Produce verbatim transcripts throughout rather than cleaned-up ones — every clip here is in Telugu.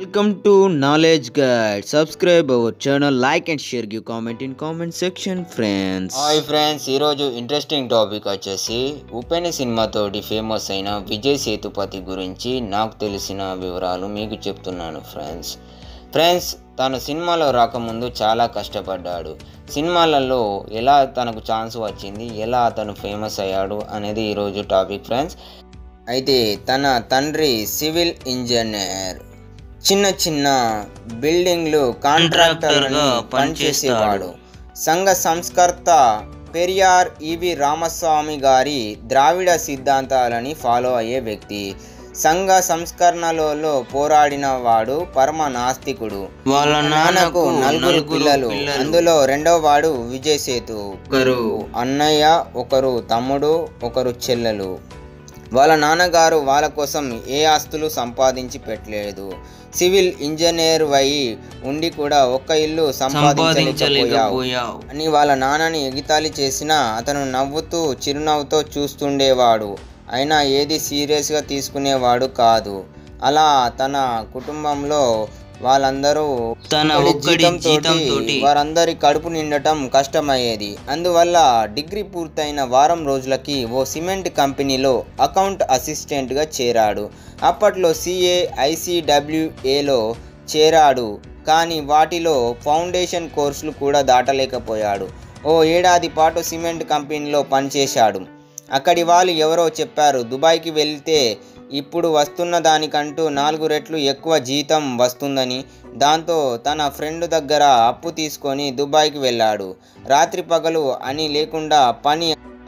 Welcome to Knowledge Guide. Subscribe our channel, like and share. Give comment in comment section, friends. Hi friends, ఈరోజు ఇంట్రెస్టింగ్ టాపిక్ వచ్చేసి ఉపెన్ సినిమాతోటి ఫేమస్ అయిన విజయ్ సేతుపతి గురించి నాకు తెలిసిన వివరాలు మీకు చెప్తున్నాను ఫ్రెండ్స్. ఫ్రెండ్స్ తను సినిమాలో రాకముందు చాలా కష్టపడ్డాడు. సినిమాలలో ఎలా తనకు ఛాన్స్ వచ్చింది, ఎలా అతను ఫేమస్ అయ్యాడు అనేది ఈరోజు టాపిక్ ఫ్రెండ్స్. అయితే తన తండ్రి సివిల్ ఇంజనీర్, చిన్న చిన్న బిల్డింగ్లు కాంట్రాక్టర్గా పనిచేసేవాడు. సంఘ సంస్కర్త పెరియార్ ఈవి రామస్వామి గారి ద్రావిడ సిద్ధాంతాలని ఫాలో అయ్యే వ్యక్తి. సంఘ సంస్కరణలలో పోరాడిన వాడు పరమ నాస్తికుడు. వాళ్ళ నాన్నకు నలుగురు పిల్లలు, అందులో రెండో వాడు విజయ్ సేతు. ఒకరు అన్నయ్య, ఒకరు తమ్ముడు, ఒకరు చెల్లెలు. వాళ్ళ నాన్నగారు వాళ్ళ కోసం ఏ ఆస్తులు సంపాదించి పెట్టలేదు. సివిల్ ఇంజనీర్ అయి ఉండి కూడా ఒక్క ఇల్లు సంపాదించలేకపోయావు అని వాళ్ళ నాన్నని ఎగితాళి చేసినా అతను నవ్వుతూ చిరునవ్వుతో చూస్తుండేవాడు. అయినా ఏది సీరియస్గా తీసుకునేవాడు కాదు. అలా తన కుటుంబంలో వాళ్ళందరూ తన జీతంతో వారందరి కడుపు నిండటం కష్టమయ్యేది. అందువల్ల డిగ్రీ పూర్తయిన వారం రోజులకి ఓ సిమెంట్ కంపెనీలో అకౌంట్ అసిస్టెంట్గా చేరాడు. అప్పట్లో సిఏ, ఐసిడబ్ల్యూఏలో చేరాడు, కానీ వాటిలో ఫౌండేషన్ కోర్సులు కూడా దాటలేకపోయాడు. ఓ ఏడాది పాటు సిమెంట్ కంపెనీలో పనిచేశాడు. అక్కడి వాళ్ళు ఎవరో చెప్పారు, దుబాయ్కి వెళ్తే ఇప్పుడు వస్తున్న దానికంటూ నాలుగు రెట్లు ఎక్కువ జీతం వస్తుందని. దాంతో తన ఫ్రెండ్ దగ్గర అప్పు తీసుకొని దుబాయ్కి వెళ్ళాడు. రాత్రి పగలు అని లేకుండా పని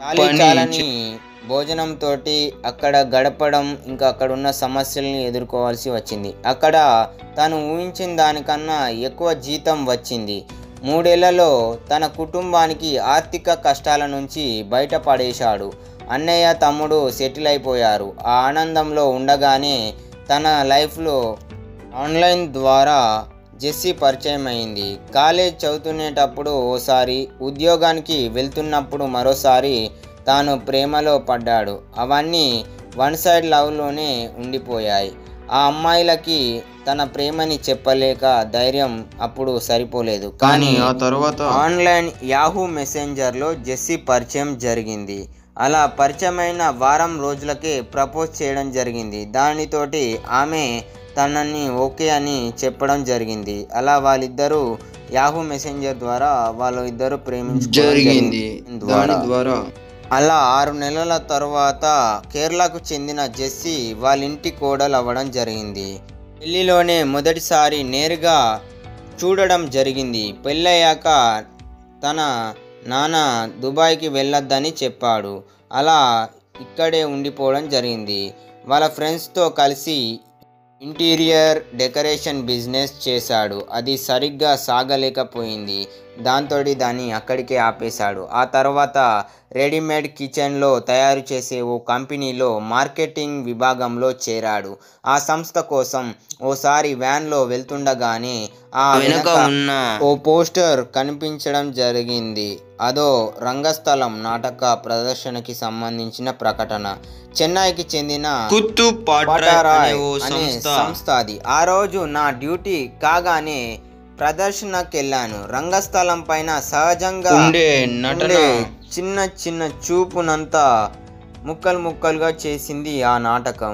చాలని భోజనంతో అక్కడ గడపడం, ఇంకా అక్కడ ఉన్న సమస్యల్ని ఎదుర్కోవాల్సి వచ్చింది. అక్కడ తను ఊహించిన దానికన్నా ఎక్కువ జీతం వచ్చింది. మూడేళ్లలో తన కుటుంబానికి ఆర్థిక కష్టాల నుంచి బయటపడేశాడు. అన్నయ్య, తమ్ముడు సెటిల్ అయిపోయారు. ఆ ఆనందంలో ఉండగానే తన లైఫ్లో ఆన్లైన్ ద్వారా జెస్సీ పరిచయం అయింది. కాలేజ్ చదువుతునేటప్పుడు ఓసారి, ఉద్యోగానికి వెళ్తున్నప్పుడు మరోసారి తాను ప్రేమలో పడ్డాడు. అవన్నీ వన్ సైడ్ లవ్లోనే ఉండిపోయాయి. ఆ అమ్మాయిలకి తన ప్రేమని చెప్పలేక ధైర్యం అప్పుడు సరిపోలేదు. కానీ ఆ తర్వాత ఆన్లైన్ యాహూ మెసెంజర్లో జెస్సీ పరిచయం జరిగింది. అలా పరిచయమైన వారం రోజులకే ప్రపోజ్ చేయడం జరిగింది. దానితోటి ఆమె తనని ఓకే అని చెప్పడం జరిగింది. అలా వాళ్ళిద్దరూ యాహూ మెసెంజర్ ద్వారా వాళ్ళు ఇద్దరు ప్రేమించుకోగలిగింది ద్వారా. అలా ఆరు నెలల తర్వాత కేరళకు చెందిన జెస్సీ వాళ్ళ ఇంటి కోడలు అవ్వడం జరిగింది. పెళ్లిలోనే మొదటిసారి నేరుగా చూడడం జరిగింది. పెళ్ళయ్యాక తన నాన్న దుబాయ్కి వెళ్ళొద్దని చెప్పాడు. అలా ఇక్కడే ఉండిపోవడం జరిగింది. వాళ్ళ ఫ్రెండ్స్తో కలిసి ఇంటీరియర్ డెకరేషన్ బిజినెస్ చేశాడు. అది సరిగ్గా సాగలేకపోయింది. దాంతో దాన్ని అక్కడికే ఆపేశాడు. ఆ తర్వాత రెడీమేడ్ కిచెన్లో తయారు చేసే ఓ కంపెనీలో మార్కెటింగ్ విభాగంలో చేరాడు. ఆ సంస్థ కోసం ఓసారి వ్యాన్లో వెళ్తుండగానే ఆ వెనుక ఉన్న ఓ పోస్టర్ కనిపించడం జరిగింది. అదో రంగస్థలం నాటక ప్రదర్శనకి సంబంధించిన ప్రకటన. చెన్నైకి చెందిన కుత్తుపాట్రాయ్ అనే సంస్థ అది. ఆ రోజు నా డ్యూటీ కాగానే ప్రదర్శనకి వెళ్ళాను. రంగస్థలం పైన సహజంగా ఉండే నటన చిన్న చిన్న చూపునంతా ముక్కలు ముక్కలుగా చేసింది ఆ నాటకం.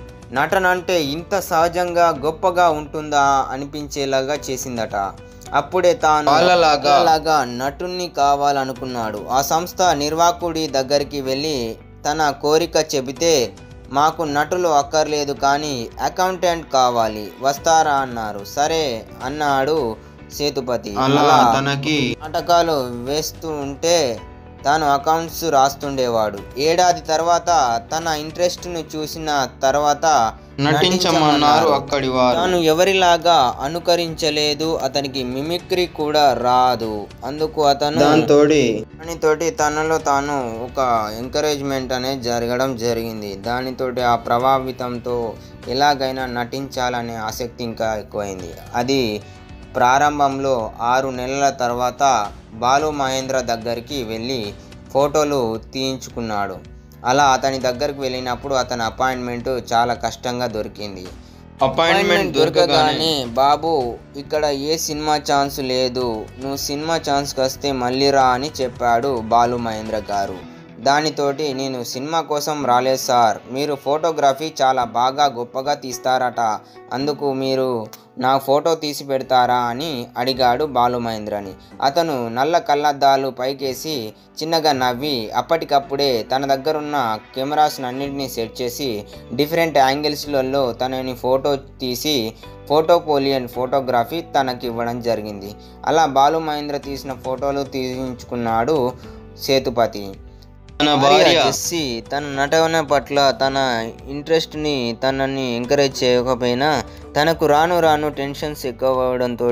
నటన అంటే ఇంత సహజంగా గొప్పగా ఉంటుందా అనిపించేలాగా చేసిందట. అప్పుడే తాను అలాగా నటుణ్ణి కావాలనుకున్నాడు. ఆ సంస్థ నిర్వాహకుడి దగ్గరికి వెళ్ళి తన కోరిక చెబితే, మాకు నటులు అక్కర్లేదు కానీ అకౌంటెంట్ కావాలి, వస్తారా అన్నారు. సరే అన్నాడు సేతుపతి. అలా తనకి నాటకాలు వేస్తూ ఉంటే తాను అకౌంట్స్ రాస్తుండేవాడు. ఏడాది తర్వాత తన ఇంట్రెస్ట్ను చూసిన తర్వాత నటించమన్నారు అక్కడి వారు. తాను ఎవరిలాగా అనుకరించలేదు. అతనికి మిమిక్రీ కూడా రాదు. అందుకు అతను దానితోటి తనలో తాను ఒక ఎంకరేజ్మెంట్ అనేది జరగడం జరిగింది. దానితోటి ఆ ప్రభావితంతో ఎలాగైనా నటించాలనే ఆసక్తి ఇంకా ఎక్కువైంది. అది ప్రారంభంలో ఆరు నెలల తర్వాత బాలు మహేంద్ర దగ్గరికి వెళ్ళి ఫోటోలు తీయించుకున్నాడు. అలా అతని దగ్గరికి వెళ్ళినప్పుడు అతని అపాయింట్మెంట్ చాలా కష్టంగా దొరికింది. అపాయింట్మెంట్ దొరకగానే బాబు ఇక్కడ ఏ సినిమా ఛాన్స్ లేదు, నువ్వు సినిమా ఛాన్స్కి వస్తే మళ్ళీ రా అని చెప్పాడు బాలు మహేంద్ర గారు. దానితోటి నేను సినిమా కోసం రాలేదు సార్, మీరు ఫోటోగ్రఫీ చాలా బాగా గొప్పగా తీస్తారట, అందుకు మీరు నా ఫోటో తీసి పెడతారా అని అడిగాడు బాలు మహేంద్రని. అతను నల్ల కళ్ళద్దాలు పైకేసి చిన్నగా నవ్వి అప్పటికప్పుడే తన దగ్గరున్న కెమెరాస్ అన్నింటినీ సెట్ చేసి డిఫరెంట్ యాంగిల్స్లలో తనని ఫోటో తీసి ఫోటోపోలియన్ ఫోటోగ్రఫీ తనకి ఇవ్వడం జరిగింది. అలా బాలు మహేంద్ర తీసిన ఫోటోలు తీయించుకున్నాడు సేతుపతి. తన భార్య జెస్సీ తన నటన పట్ల తన ఇంట్రెస్ట్ని తనని ఎంకరేజ్ చేయకపోయినా తనకు రాను రాను టెన్షన్స్ ఎక్కువ అవడంతో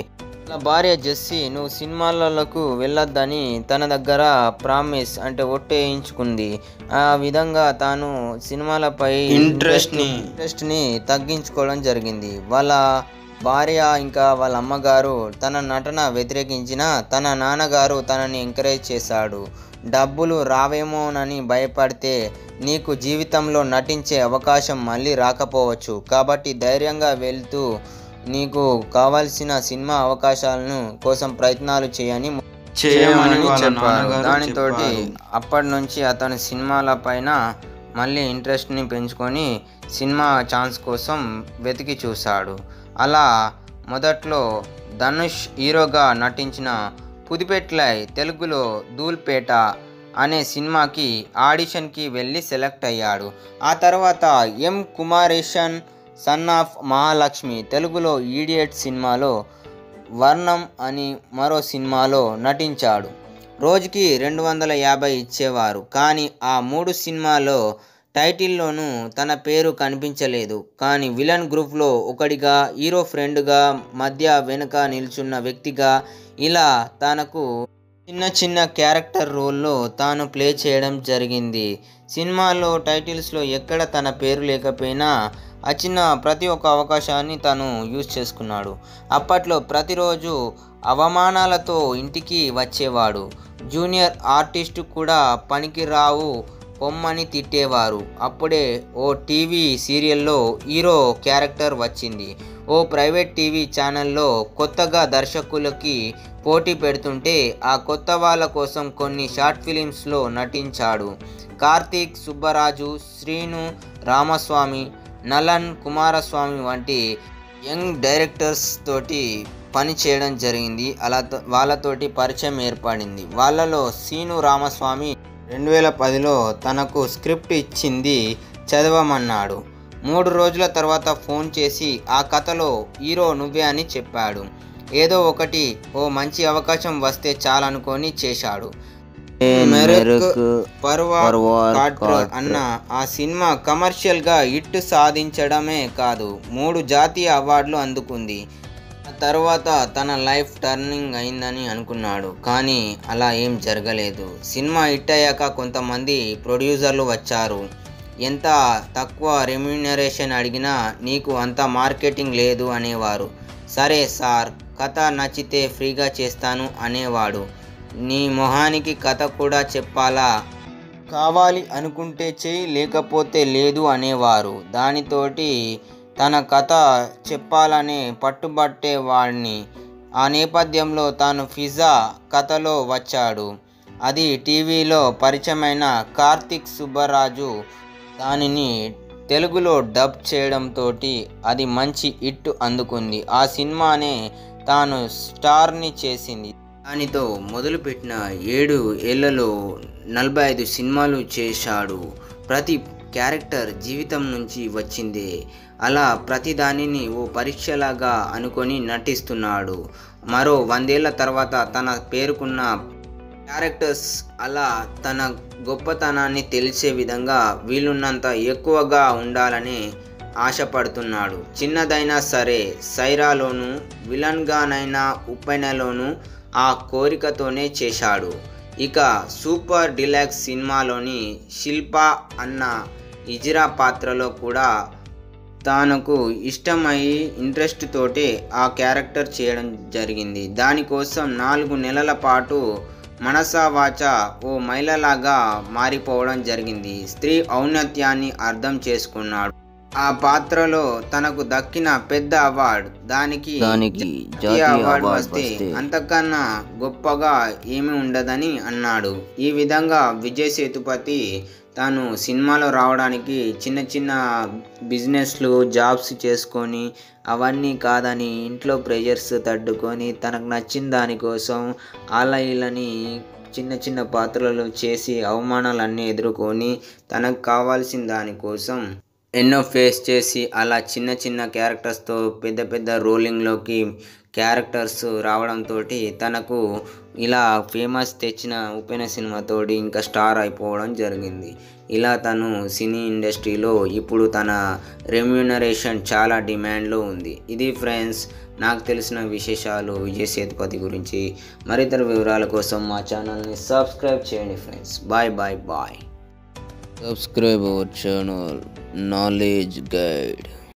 తన భార్య జెస్సీ నువ్వు సినిమాలకు వెళ్ళొద్దని తన దగ్గర ప్రామిస్ అంటే ఒట్టేయించుకుంది. ఆ విధంగా తాను సినిమాలపై ఇంట్రెస్ట్ని ఇంట్రెస్ట్ని తగ్గించుకోవడం జరిగింది. వాళ్ళ భార్య ఇంకా వాళ్ళ అమ్మగారు తన నటన వ్యతిరేకించిన తన నాన్నగారు తనని ఎంకరేజ్ చేశాడు. డబ్బులు రావేమోనని భయపడితే నీకు జీవితంలో నటించే అవకాశం మళ్ళీ రాకపోవచ్చు, కాబట్టి ధైర్యంగా వెళ్తూ నీకు కావాల్సిన సినిమా అవకాశాలను కోసం ప్రయత్నాలు చేయని చేయమని చెప్పారు. దానితోటి అప్పటి నుంచి అతను సినిమాల పైన మళ్ళీ ఇంట్రెస్ట్ని పెంచుకొని సినిమా ఛాన్స్ కోసం వెతికి చూశాడు. అలా మొదట్లో ధనుష్ హీరోగా నటించిన పుదిపెట్లై తెలుగులో ధూల్పేట అనే సినిమాకి ఆడిషన్కి వెళ్ళి సెలెక్ట్ అయ్యాడు. ఆ తర్వాత M Kumaresan son of Mahalakshmi తెలుగులో ఈడియట్ సినిమాలో వర్ణం అని మరో సినిమాలో నటించాడు. రోజుకి రెండు వందల యాభై ఇచ్చేవారు, కానీ ఆ మూడు సినిమాలో టైటిల్లోనూ తన పేరు కనిపించలేదు. కానీ విలన్ గ్రూప్లో ఒకడిగా, హీరో ఫ్రెండ్గా, మధ్య వెనుక నిల్చున్న వ్యక్తిగా ఇలా తనకు చిన్న చిన్న క్యారెక్టర్ రోల్లో తాను ప్లే చేయడం జరిగింది. సినిమాలో టైటిల్స్లో ఎక్కడ తన పేరు లేకపోయినా వచ్చిన ప్రతి ఒక్క అవకాశాన్ని తను యూజ్ చేసుకున్నాడు. అప్పట్లో ప్రతిరోజు అవమానాలతో ఇంటికి వచ్చేవాడు. జూనియర్ ఆర్టిస్టు కూడా పనికిరావు పొమ్మని తిట్టేవారు. అప్పుడే ఓ టీవీ సీరియల్లో హీరో క్యారెక్టర్ వచ్చింది. ఓ ప్రైవేట్ టీవీ ఛానల్లో కొత్తగా దర్శకులకి పోటీ పెడుతుంటే ఆ కొత్త వాళ్ళ కోసం కొన్ని షార్ట్ ఫిలిమ్స్లో నటించాడు. కార్తీక్ సుబ్బరాజు, శ్రీను రామస్వామి, నలన్ కుమారస్వామి వంటి యంగ్ డైరెక్టర్స్ తోటి పని చేయడం జరిగింది. అలా వాళ్ళతోటి పరిచయం ఏర్పడింది. వాళ్ళలో శ్రీను రామస్వామి రెండు వేల పదిలో తనకు స్క్రిప్ట్ ఇచ్చింది, చదవమన్నాడు. మూడు రోజుల తర్వాత ఫోన్ చేసి ఆ కథలో హీరో నువ్వే అని చెప్పాడు. ఏదో ఒకటి ఓ మంచి అవకాశం వస్తే చాలనుకొని చేశాడు. అన్న ఆ సినిమా కమర్షియల్గా హిట్ సాధించడమే కాదు, మూడు జాతీయ అవార్డులు అందుకుంది. తర్వాత తన లైఫ్ టర్నింగ్ అయిందని అనుకున్నాడు, కానీ అలా ఏం జరగలేదు. సినిమా హిట్ అయ్యాక కొంతమంది ప్రొడ్యూసర్లు వచ్చారు. ఎంత తక్కువ రెమ్యూనరేషన్ అడిగినా నీకు అంత మార్కెటింగ్ లేదు అనేవారు. సరే సార్, కథ నచ్చితే ఫ్రీగా చేస్తాను అనేవాడు. నీ మొహానికి కథ కూడా చెప్పాలా, కావాలి అనుకుంటే చెయ్యి లేకపోతే లేదు అనేవారు. దానితోటి తన కథ చెప్పాలనే పట్టుబట్టేవాడిని. ఆ నేపథ్యంలో తాను పిజ్జా కథలో వచ్చాడు. అది టీవీలో పరిచయమైన కార్తీక్ సుబ్బరాజు దానిని తెలుగులో డబ్ చేయడంతో అది మంచి హిట్ అందుకుంది. ఆ సినిమానే తాను స్టార్ని చేసింది. దానితో మొదలుపెట్టిన ఏడు ఏళ్లలో నలభై ఐదు సినిమాలు చేశాడు. ప్రతి క్యారెక్టర్ జీవితం నుంచి వచ్చిందే. అలా ప్రతి దానిని ఓ పరీక్షలాగా అనుకొని నటిస్తున్నాడు. మరో వందేళ్ల తర్వాత తన పేరుకున్న క్యారెక్టర్స్ అలా తన గొప్పతనాన్ని తెలిసే విధంగా వీలున్నంత ఎక్కువగా ఉండాలని ఆశపడుతున్నాడు. చిన్నదైనా సరే సైరాలోను, విలన్గానైనా ఉప్పెనలోను ఆ కోరికతోనే చేశాడు. ఇక సూపర్ డిలక్స్ సినిమాలోని శిల్ప అన్న ఇజిరా పాత్రలో కూడా తనకు ఇష్టమై ఇంట్రెస్ట్ తోటే ఆ క్యారెక్టర్ చేయడం జరిగింది. దానికోసం నాలుగు నెలల పాటు మనసా వాచ ఓ మహిళలాగా మారిపోవడం జరిగింది. స్త్రీ ఔన్నత్యాన్ని అర్థం చేసుకున్నాడు. ఆ పాత్రలో తనకు దక్కిన పెద్ద అవార్డు, దానికి దానికి జాతీయ జాతీయ అవార్డు అవార్డు వస్తే వస్తే అంతకన్నా గొప్పగా ఏమీ ఉండదని అన్నాడు. ఈ విధంగా విజయ్ సేతుపతి తాను సినిమాలో రావడానికి చిన్న చిన్న బిజినెస్లు జాబ్స్ చేసుకొని అవన్నీ కాదని ఇంట్లో ప్రెషర్స్ తట్టుకొని తనకు నచ్చిన దానికోసం అలా ఇలాని చిన్న చిన్న పాత్రలు చేసి అవమానాలన్నీ ఎదుర్కొని తనకు కావాల్సిన దానికోసం ఎన్నో ఫేస్ చేసి అలా చిన్న చిన్న క్యారెక్టర్స్తో పెద్ద పెద్ద రోలింగ్లోకి క్యారెక్టర్స్ రావడంతో తనకు ఇలా ఫేమస్ తెచ్చిన ఉపెన సినిమాతోటి ఇంకా స్టార్ అయిపోవడం జరిగింది. ఇలా తను సినీ ఇండస్ట్రీలో ఇప్పుడు తన రెమ్యూనరేషన్ చాలా డిమాండ్లో ఉంది. ఇది ఫ్రెండ్స్ నాకు తెలిసిన విశేషాలు విజయ్ సేతుపతి గురించి. మరితర వివరాల కోసం మా ఛానల్ని సబ్స్క్రైబ్ చేయండి friends. Bye bye bye. Subscribe our channel Knowledge Guide.